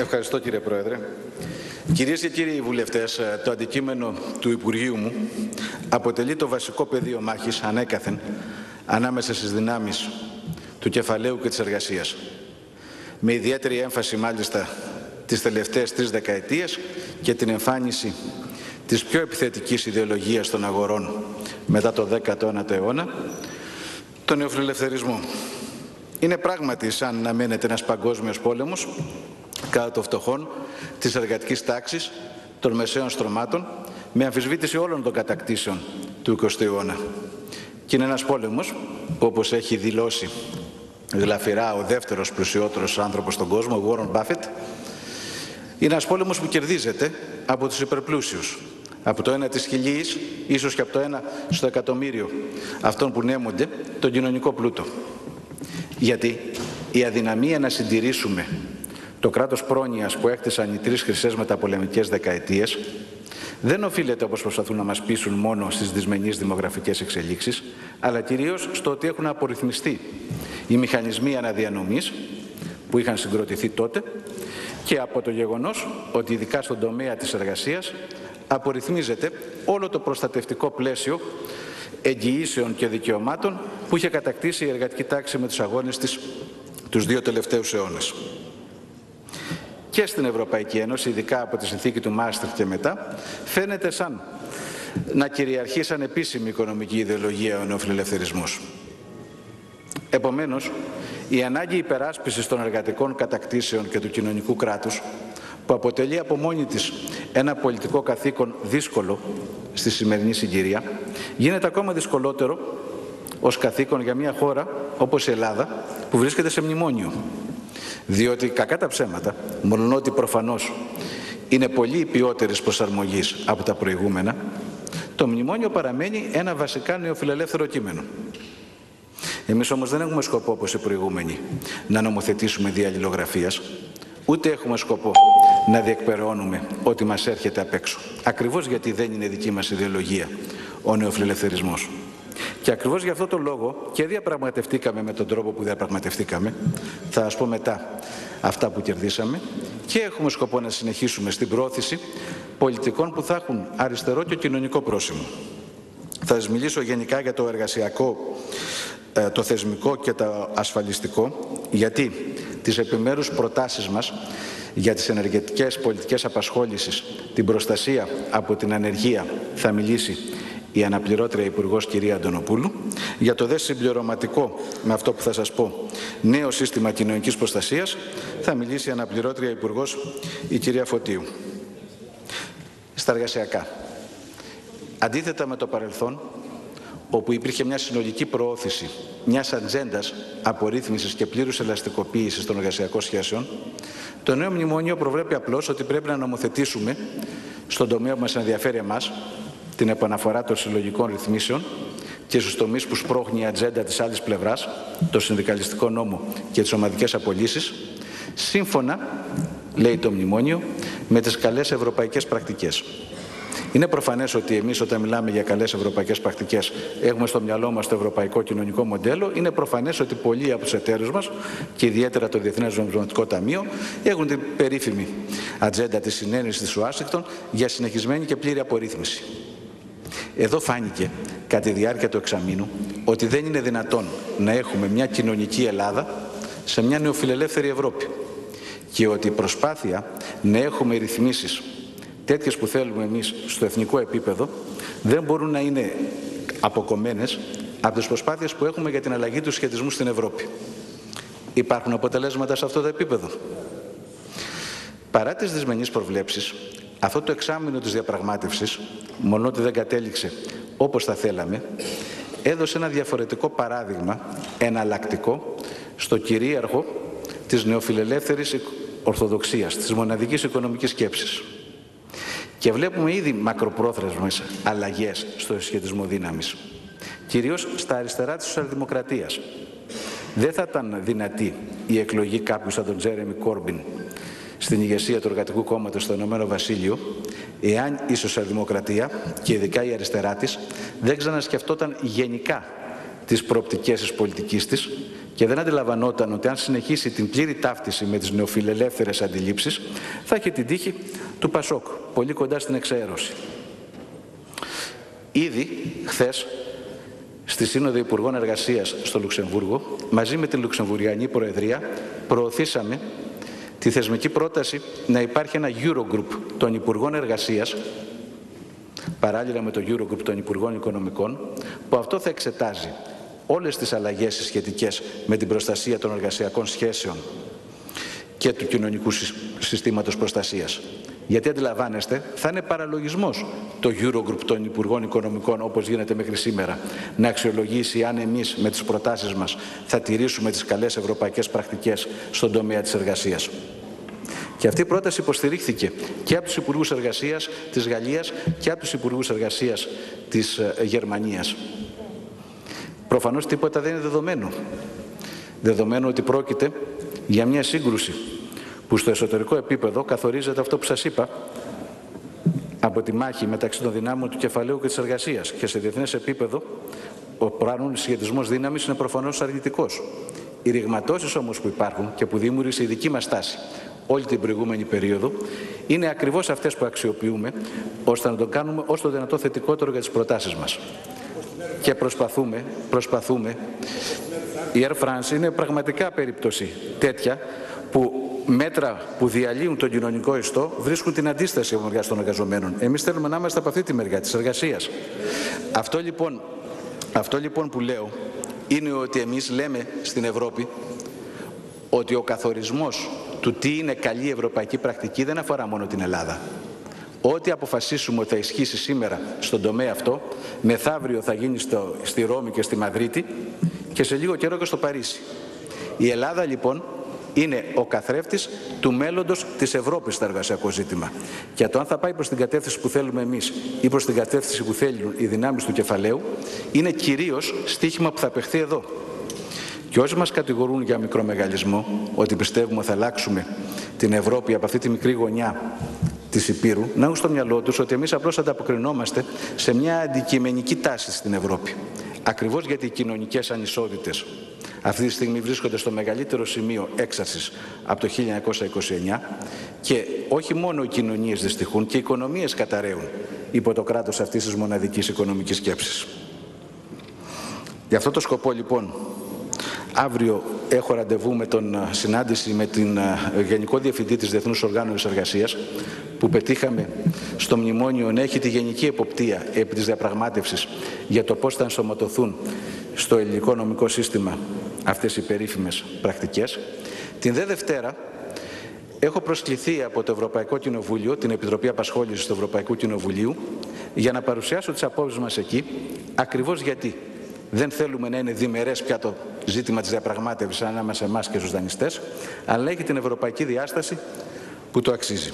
Ευχαριστώ, κύριε Πρόεδρε. Κυρίες και κύριοι βουλευτές, το αντικείμενο του Υπουργείου μου αποτελεί το βασικό πεδίο μάχης ανέκαθεν ανάμεσα στις δυνάμεις του κεφαλαίου και της εργασίας. Με ιδιαίτερη έμφαση μάλιστα τις τελευταίες 3 δεκαετίες και την εμφάνιση της πιο επιθετικής ιδεολογίας των αγορών μετά το 19ο αιώνα, τον νεοφιλελευθερισμό. Είναι πράγματι σαν να μένεται ένας παγκόσμιος πόλεμος κατά των φτωχών, της εργατικής τάξης, των μεσαίων στρωμάτων, με αμφισβήτηση όλων των κατακτήσεων του 20ου αιώνα. Και είναι ένας πόλεμος που, όπως έχει δηλώσει γλαφυρά ο δεύτερος πλουσιότερος άνθρωπος στον κόσμο, ο Warren Buffett, είναι ένας πόλεμος που κερδίζεται από τους υπερπλούσιους. Από το 1 της χιλιής, ίσως και από το 1 στο εκατομμύριο αυτών που νέμονται τον κοινωνικό πλούτο. Γιατί η αδυναμία να συντηρήσουμε το κράτος πρόνοιας που έκτισαν οι 3 χρυσές μεταπολεμικές δεκαετίες δεν οφείλεται, όπως προσπαθούν να μας πείσουν, μόνο στις δυσμενείς δημογραφικές εξελίξεις, αλλά κυρίως στο ότι έχουν απορριθμιστεί οι μηχανισμοί αναδιανομής που είχαν συγκροτηθεί τότε και από το γεγονός ότι ειδικά στον τομέα της εργασίας απορριθμίζεται όλο το προστατευτικό πλαίσιο εγγυήσεων και δικαιωμάτων που είχε κατακτήσει η εργατική τάξη με τους αγώνες της τους 2 τελευταίους αιώνες. Και στην Ευρωπαϊκή Ένωση, ειδικά από τη συνθήκη του Μάστριχτ και μετά, φαίνεται σαν να κυριαρχεί σαν επίσημη οικονομική ιδεολογία ο νεοφιλελευθερισμός. Επομένως, η ανάγκη υπεράσπισης των εργατικών κατακτήσεων και του κοινωνικού κράτους, που αποτελεί από μόνη της ένα πολιτικό καθήκον δύσκολο στη σημερινή συγκυρία, γίνεται ακόμα δυσκολότερο ως καθήκον για μια χώρα όπως η Ελλάδα, που βρίσκεται σε μνημόνιο. Διότι, κακά τα ψέματα, μολονότι προφανώς είναι πολύ η ποιότερης προσαρμογής από τα προηγούμενα, το μνημόνιο παραμένει ένα βασικά νεοφιλελεύθερο κείμενο. Εμείς όμως δεν έχουμε σκοπό, όπως οι προηγούμενοι, να νομοθετήσουμε δια αλληλογραφίας, ούτε έχουμε σκοπό να διεκπεραιώνουμε ό,τι μας έρχεται απ' έξω. Ακριβώς γιατί δεν είναι δική μας ιδεολογία ο νεοφιλελευθερισμός. Και ακριβώς γι' αυτό το λόγο και διαπραγματευτήκαμε με τον τρόπο που διαπραγματευτήκαμε, θα σας πω μετά αυτά που κερδίσαμε, και έχουμε σκοπό να συνεχίσουμε στην προώθηση πολιτικών που θα έχουν αριστερό και κοινωνικό πρόσημο. Θα σας μιλήσω γενικά για το εργασιακό, το θεσμικό και το ασφαλιστικό, γιατί τις επιμέρους προτάσεις μας για τις ενεργετικές πολιτικές απασχόλησης, την προστασία από την ανεργία, θα μιλήσει η αναπληρώτρια Υπουργός κυρία Αντωνοπούλου. Για το δε συμπληρωματικό με αυτό που θα σας πω, νέο σύστημα κοινωνικής προστασίας, θα μιλήσει η αναπληρώτρια Υπουργός η κυρία Φωτίου. Στα εργασιακά. Αντίθετα με το παρελθόν, όπου υπήρχε μια συνολική προώθηση μιας ατζέντας απορρίθμισης και πλήρους ελαστικοποίησης των εργασιακών σχέσεων, το νέο μνημόνιο προβλέπει απλώς ότι πρέπει να νομοθετήσουμε στον τομέα που μας ενδιαφέρει εμάς, την επαναφορά των συλλογικών ρυθμίσεων και στους τομείς που σπρώχνει η ατζέντα της άλλης πλευράς, το συνδικαλιστικό νόμο και τις ομαδικές απολύσεις, σύμφωνα, λέει το μνημόνιο, με τις καλές ευρωπαϊκές πρακτικές. Είναι προφανές ότι εμείς, όταν μιλάμε για καλές ευρωπαϊκές πρακτικές, έχουμε στο μυαλό μας το ευρωπαϊκό κοινωνικό μοντέλο. Είναι προφανές ότι πολλοί από τους εταίρους μας, και ιδιαίτερα το Διεθνές Νομισματικό Ταμείο, έχουν την περίφημη ατζέντα της συνένεσης της Ουάσιγκτον για συνεχισμένη και πλήρη απορρίθμιση. Εδώ φάνηκε, κατά τη διάρκεια του εξαμήνου, ότι δεν είναι δυνατόν να έχουμε μια κοινωνική Ελλάδα σε μια νεοφιλελεύθερη Ευρώπη και ότι η προσπάθεια να έχουμε ρυθμίσεις τέτοιες που θέλουμε εμείς στο εθνικό επίπεδο δεν μπορούν να είναι αποκομμένες από τις προσπάθειες που έχουμε για την αλλαγή του σχετισμού στην Ευρώπη. Υπάρχουν αποτελέσματα σε αυτό το επίπεδο. Παρά τις δυσμενείς προβλέψεις, αυτό το εξάμηνο της διαπραγμάτευσης, μόνο ότι δεν κατέληξε όπως θα θέλαμε, έδωσε ένα διαφορετικό παράδειγμα, εναλλακτικό, στο κυρίαρχο της νεοφιλελεύθερης ορθοδοξίας, της μοναδικής οικονομικής σκέψης. Και βλέπουμε ήδη μακροπρόθεσμες αλλαγές στο σχετισμό δύναμης, κυρίως στα αριστερά της σοσιαλδημοκρατίας. Δεν θα ήταν δυνατή η εκλογή κάποιου σαν τον Τζέρεμι Κόρμπιν στην ηγεσία του Εργατικού Κόμματος στο Ηνωμένο Βασίλειο, εάν η σοσιαλδημοκρατία και ειδικά η αριστερά της δεν ξανασκεφτόταν γενικά τις προοπτικές της πολιτικής της και δεν αντιλαμβανόταν ότι αν συνεχίσει την πλήρη ταύτιση με τις νεοφιλελεύθερες αντιλήψεις, θα έχει την τύχη του Πασόκ, πολύ κοντά στην εξαέρωση. Ήδη χθες, στη Σύνοδο Υπουργών Εργασίας στο Λουξεμβούργο, μαζί με την Λουξεμβουριανή Προεδρία, προωθήσαμε τη θεσμική πρόταση να υπάρχει ένα Eurogroup των Υπουργών Εργασίας, παράλληλα με το Eurogroup των Υπουργών Οικονομικών, που αυτό θα εξετάζει όλες τις αλλαγές σχετικές με την προστασία των εργασιακών σχέσεων και του κοινωνικού συστήματος προστασίας. Γιατί αντιλαμβάνεστε, θα είναι παραλογισμός το Eurogroup των Υπουργών Οικονομικών, όπως γίνεται μέχρι σήμερα, να αξιολογήσει αν εμείς με τις προτάσεις μας θα τηρήσουμε τις καλές ευρωπαϊκές πρακτικές στον τομέα της εργασίας. Και αυτή η πρόταση υποστηρίχθηκε και από τους Υπουργούς Εργασίας της Γαλλίας και από τους Υπουργούς Εργασίας της Γερμανίας. Προφανώς τίποτα δεν είναι δεδομένο. Δεδομένο ότι πρόκειται για μια σύγκρουση που στο εσωτερικό επίπεδο καθορίζεται αυτό που σας είπα από τη μάχη μεταξύ των δυνάμεων του κεφαλαίου και της εργασίας, και σε διεθνές επίπεδο ο πράγματος σχετισμός δύναμης είναι προφανώς αρνητικός. Οι ρηγματώσεις όμως που υπάρχουν και που δημιούργησε η δική μας τάση όλη την προηγούμενη περίοδο είναι ακριβώς αυτές που αξιοποιούμε ώστε να το κάνουμε όσο το δυνατό θετικότερο για τις προτάσεις μας. Και προσπαθούμε. Η Air France είναι πραγματικά περίπτωση τέτοια που μέτρα που διαλύουν τον κοινωνικό ιστό βρίσκουν την αντίσταση από μεριά των εργαζομένων. Εμείς θέλουμε να είμαστε από αυτή τη μεριά της εργασίας. Αυτό λοιπόν που λέω είναι ότι εμείς λέμε στην Ευρώπη ότι ο καθορισμός του τι είναι καλή ευρωπαϊκή πρακτική δεν αφορά μόνο την Ελλάδα. Ό,τι αποφασίσουμε ότι θα ισχύσει σήμερα στον τομέα αυτό, μεθαύριο θα γίνει στη Ρώμη και στη Μαδρίτη και σε λίγο καιρό και στο Παρίσι. Η Ελλάδα λοιπόν είναι ο καθρέφτης του μέλλοντος της Ευρώπης στο εργασιακό ζήτημα. Και το αν θα πάει προς την κατεύθυνση που θέλουμε εμείς ή προς την κατεύθυνση που θέλουν οι δυνάμεις του κεφαλαίου είναι κυρίως στοίχημα που θα παιχθεί εδώ. Και όσοι μας κατηγορούν για μικρομεγαλισμό, ότι πιστεύουμε ότι θα αλλάξουμε την Ευρώπη από αυτή τη μικρή γωνιά της Υπήρου, να έχουν στο μυαλό τους ότι εμείς απλώς ανταποκρινόμαστε σε μια αντικειμενική τάση στην Ευρώπη. Ακριβώς γιατί οι κοινωνικές ανισότητες αυτή τη στιγμή βρίσκονται στο μεγαλύτερο σημείο έξαρσης από το 1929 και όχι μόνο οι κοινωνίες δυστυχούν και οι οικονομίες καταραίουν υπό το κράτος αυτής της μοναδικής οικονομικής σκέψης. Για αυτό το σκοπό λοιπόν αύριο έχω ραντεβού με τον συνάντηση με την Γενικό Διευθυντή της Διεθνούς Οργάνωσης Εργασίας που πετύχαμε στο μνημόνιο να έχει τη γενική εποπτεία επί της διαπραγμάτευσης για το πώς θα ενσωματωθούν στο ελληνικό νομικό σύστημα αυτές οι περίφημες πρακτικές. Την δε Δευτέρα έχω προσκληθεί από το Ευρωπαϊκό Κοινοβούλιο, την Επιτροπή Απασχόλησης του Ευρωπαϊκού Κοινοβουλίου, για να παρουσιάσω τις απόψεις μας εκεί, ακριβώς γιατί δεν θέλουμε να είναι διμερές πια το ζήτημα της διαπραγμάτευσης ανάμεσα σε εμάς και στους δανειστές, αλλά έχει την ευρωπαϊκή διάσταση που το αξίζει.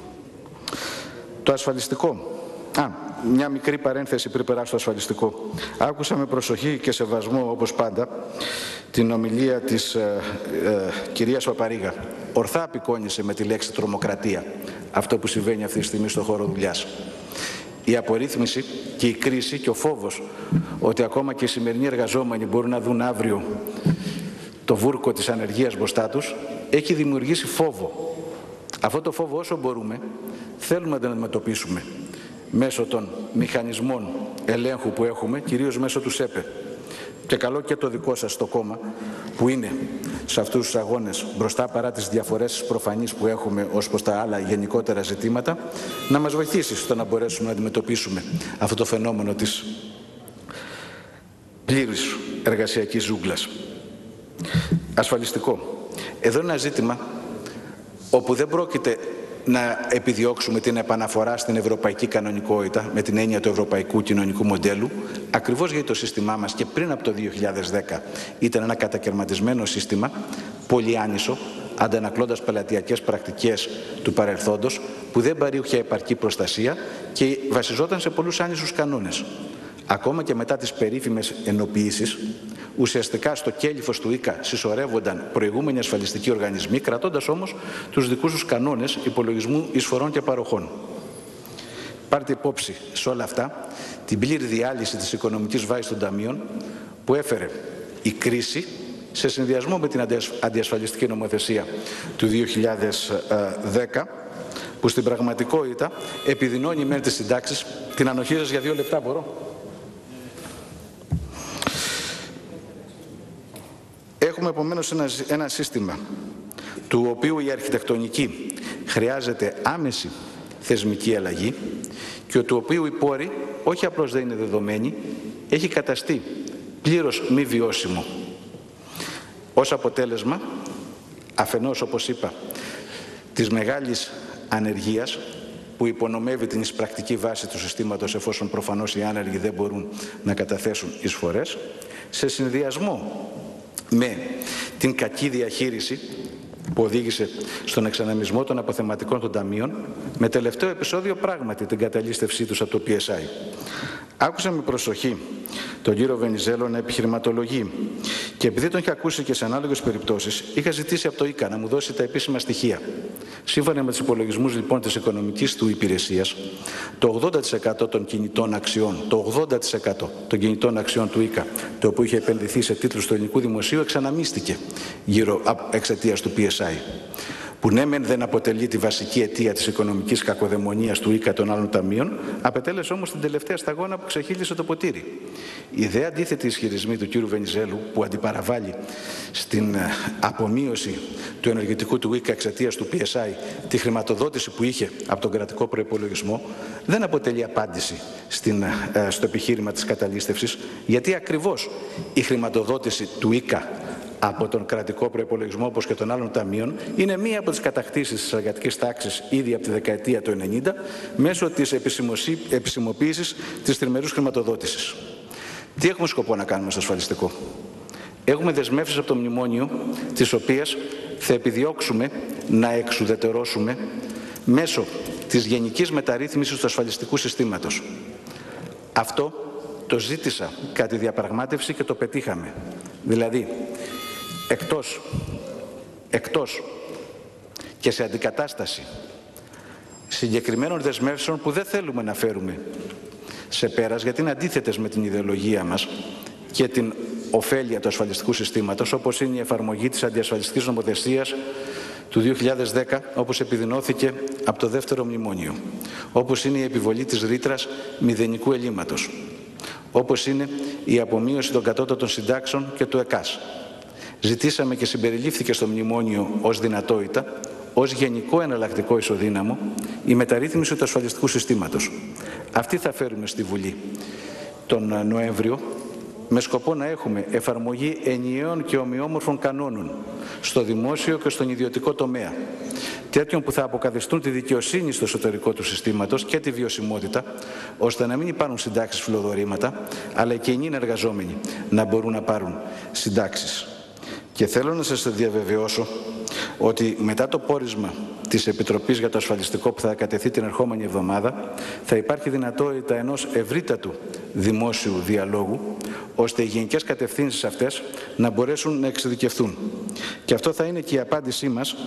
Το ασφαλιστικό. Μια μικρή παρένθεση πριν περάσω στο ασφαλιστικό. Άκουσα με προσοχή και σεβασμό, όπως πάντα, την ομιλία της κυρίας Παπαρίγα. Ορθά απεικόνισε με τη λέξη τρομοκρατία αυτό που συμβαίνει αυτή τη στιγμή στον χώρο δουλειάς. Η απορρίθμιση και η κρίση και ο φόβος ότι ακόμα και οι σημερινοί εργαζόμενοι μπορούν να δουν αύριο το βούρκο της ανεργίας μπροστά τους, έχει δημιουργήσει φόβο. Αυτό το φόβο όσο μπορούμε θέλουμε να τον αντιμετωπίσουμε μέσω των μηχανισμών ελέγχου που έχουμε, κυρίως μέσω του ΣΕΠΕ. Και καλό και το δικό σας το κόμμα που είναι σε αυτούς τους αγώνες μπροστά παρά τις διαφορές προφανείς που έχουμε ως προς τα άλλα γενικότερα ζητήματα, να μας βοηθήσει στο να μπορέσουμε να αντιμετωπίσουμε αυτό το φαινόμενο της πλήρης εργασιακής ζούγκλας. Ασφαλιστικό. Εδώ είναι ένα ζήτημα όπου δεν πρόκειται να επιδιώξουμε την επαναφορά στην ευρωπαϊκή κανονικότητα με την έννοια του ευρωπαϊκού κοινωνικού μοντέλου, ακριβώς γιατί το σύστημά μας και πριν από το 2010 ήταν ένα κατακαιρματισμένο σύστημα, πολύ άνισο, αντανακλώντας πελατειακές πρακτικές του παρελθόντος, που δεν παρήχε επαρκή προστασία και βασιζόταν σε πολλούς άνισους κανόνες. Ακόμα και μετά τις περίφημες ενοποιήσεις, ουσιαστικά στο κέλυφος του ΙΚΑ συσσωρεύονταν προηγούμενοι ασφαλιστικοί οργανισμοί, κρατώντας όμως τους δικούς τους κανόνες υπολογισμού εισφορών και παροχών. Πάρτε υπόψη σε όλα αυτά την πλήρη διάλυση της οικονομικής βάσης των ταμείων που έφερε η κρίση σε συνδυασμό με την αντιασφαλιστική νομοθεσία του 2010, που στην πραγματικότητα επιδεινώνει μεν τις συντάξεις. Την ανοχή σας για 2 λεπτά μπορώ? Έχουμε επομένως ένα σύστημα του οποίου η αρχιτεκτονική χρειάζεται άμεση θεσμική αλλαγή και του οποίου οι πόροι όχι απλώς δεν είναι δεδομένοι, έχει καταστεί πλήρως μη βιώσιμο. Ως αποτέλεσμα, αφενός, όπως είπα, της μεγάλης ανεργίας που υπονομεύει την εισπρακτική βάση του συστήματος, εφόσον προφανώς οι άνεργοι δεν μπορούν να καταθέσουν εισφορές, σε συνδυασμό με την κακή διαχείριση που οδήγησε στον εξαναμισμό των αποθεματικών των ταμείων, με τελευταίο επεισόδιο πράγματι την καταλήστευσή τους από το PSI. Άκουσα με προσοχή τον κύριο Βενιζέλο να επιχειρηματολογεί και επειδή τον είχα ακούσει και σε ανάλογες περιπτώσεις, είχα ζητήσει από το ΙΚΑ να μου δώσει τα επίσημα στοιχεία. Σύμφωνα με τους υπολογισμούς λοιπόν της οικονομικής του υπηρεσίας, το 80% των κινητών αξιών, των κινητών αξιών του ΙΚΑ, το οποίο είχε επενδυθεί σε τίτλους του ελληνικού δημοσίου, εξαναμίστηκε εξαιτίας του PSI. Που ναι μεν δεν αποτελεί τη βασική αιτία της οικονομικής κακοδαιμονίας του ΙΚΑ των άλλων ταμείων, απετέλεσε όμως την τελευταία σταγόνα που ξεχύλισε το ποτήρι. Η δε αντίθετη ισχυρισμοί του κ. Βενιζέλου, που αντιπαραβάλλει στην απομείωση του ενεργητικού του ΙΚΑ εξαιτίας του PSI τη χρηματοδότηση που είχε από τον κρατικό προϋπολογισμό, δεν αποτελεί απάντηση στο επιχείρημα της καταλήστευσης, γιατί ακριβώς η χρηματοδότηση του ΙΚΑ από τον κρατικό προϋπολογισμό, όπως και των άλλων ταμείων, είναι μία από τις κατακτήσεις της εργατικής τάξης ήδη από τη δεκαετία του 90, μέσω της επισημοποίησης της τριμερούς χρηματοδότησης. Τι έχουμε σκοπό να κάνουμε στο ασφαλιστικό? Έχουμε δεσμεύσεις από το μνημόνιο, τις οποίες θα επιδιώξουμε να εξουδετερώσουμε μέσω της γενικής μεταρρύθμισης του ασφαλιστικού συστήματος. Αυτό το ζήτησα κατά τη διαπραγμάτευση και το πετύχαμε. Δηλαδή, εκτός και σε αντικατάσταση συγκεκριμένων δεσμεύσεων που δεν θέλουμε να φέρουμε σε πέρας, γιατί είναι αντίθετες με την ιδεολογία μας και την ωφέλεια του ασφαλιστικού συστήματος, όπως είναι η εφαρμογή της αντιασφαλιστικής νομοθεσίας του 2010, όπως επιδεινώθηκε από το δεύτερο μνημόνιο, όπως είναι η επιβολή της ρήτρας μηδενικού ελλείμματος, όπως είναι η απομείωση των κατώτατων συντάξεων και του ΕΚΑΣ. Ζητήσαμε και συμπεριλήφθηκε στο μνημόνιο ως δυνατότητα, ως γενικό εναλλακτικό ισοδύναμο, η μεταρρύθμιση του ασφαλιστικού συστήματος. Αυτή θα φέρουμε στη Βουλή τον Νοέμβριο, με σκοπό να έχουμε εφαρμογή ενιαίων και ομοιόμορφων κανόνων στο δημόσιο και στον ιδιωτικό τομέα, τέτοιων που θα αποκαθιστούν τη δικαιοσύνη στο εσωτερικό του συστήματος και τη βιωσιμότητα, ώστε να μην υπάρχουν συντάξεις φιλοδορήματα, αλλά και οι εργαζόμενοι να μπορούν να πάρουν συντάξεις. Και θέλω να σας διαβεβαιώσω ότι μετά το πόρισμα της Επιτροπής για το Ασφαλιστικό που θα κατεθεί την ερχόμενη εβδομάδα, θα υπάρχει δυνατότητα ενός ευρύτατου δημόσιου διαλόγου, ώστε οι γενικές κατευθύνσεις αυτές να μπορέσουν να εξειδικευθούν. Και αυτό θα είναι και η απάντησή μας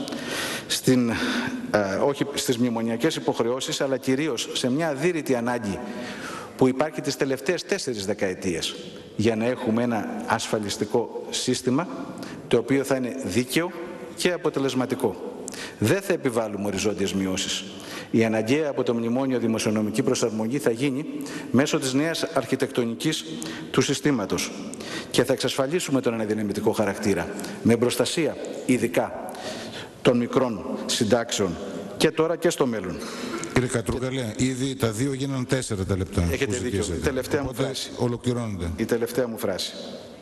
όχι στις μνημονιακές υποχρεώσεις, αλλά κυρίως σε μια αδύρυτη ανάγκη που υπάρχει τις τελευταίες 4 δεκαετίες, για να έχουμε ένα ασφαλιστικό σύστημα το οποίο θα είναι δίκαιο και αποτελεσματικό. Δεν θα επιβάλλουμε οριζόντιες μειώσεις. Η αναγκαία από το μνημόνιο δημοσιονομική προσαρμογή θα γίνει μέσω της νέας αρχιτεκτονικής του συστήματος και θα εξασφαλίσουμε τον αναδυναμητικό χαρακτήρα με προστασία ειδικά των μικρών συντάξεων και τώρα και στο μέλλον. Κύριε Κατρούγκαλε, ήδη τα 2 γίνανε 4 τα λεπτά. Έχετε δίκιο. Η τελευταία μου φράση. Ολοκληρώνονται. Η τελευταία μου φράση.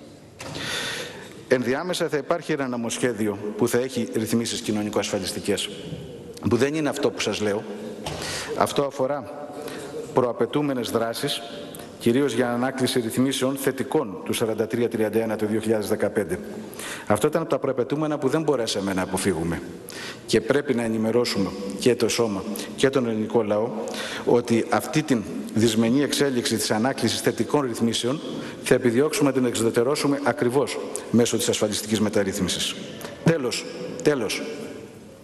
Ενδιάμεσα θα υπάρχει ένα νομοσχέδιο που θα έχει ρυθμίσεις κοινωνικο-ασφαλιστικές, που δεν είναι αυτό που σας λέω. Αυτό αφορά προαπαιτούμενες δράσεις, κυρίως για ανάκληση ρυθμίσεων θετικών του 4331 του 2015. Αυτό ήταν από τα προαπαιτούμενα που δεν μπορέσαμε να αποφύγουμε. Και πρέπει να ενημερώσουμε και το Σώμα και τον ελληνικό λαό ότι αυτή την δυσμενή εξέλιξη της ανάκλησης θετικών ρυθμίσεων θα επιδιώξουμε να την εξουδετερώσουμε ακριβώς μέσω της ασφαλιστικής μεταρρύθμισης. Τέλος.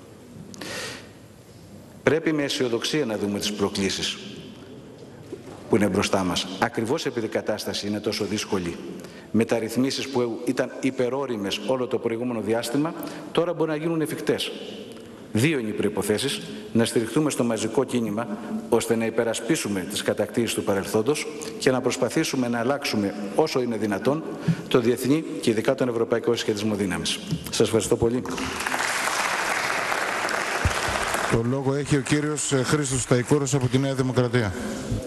Πρέπει με αισιοδοξία να δούμε τις προκλήσεις που είναι μπροστά μας. Ακριβώς επειδή η κατάσταση είναι τόσο δύσκολη, μεταρρυθμίσεις που ήταν υπερόριμες όλο το προηγούμενο διάστημα, τώρα μπορεί να γίνουν εφικτές. Δύο είναι οι προϋποθέσεις: να στηριχθούμε στο μαζικό κίνημα, ώστε να υπερασπίσουμε τις κατακτήσεις του παρελθόντος και να προσπαθήσουμε να αλλάξουμε όσο είναι δυνατόν το διεθνή και ειδικά τον ευρωπαϊκό συσχετισμό δύναμης. Σας ευχαριστώ πολύ. Το λόγο έχει ο κύριος Χρήστος Σταϊκούρος από τη Νέα Δημοκρατία.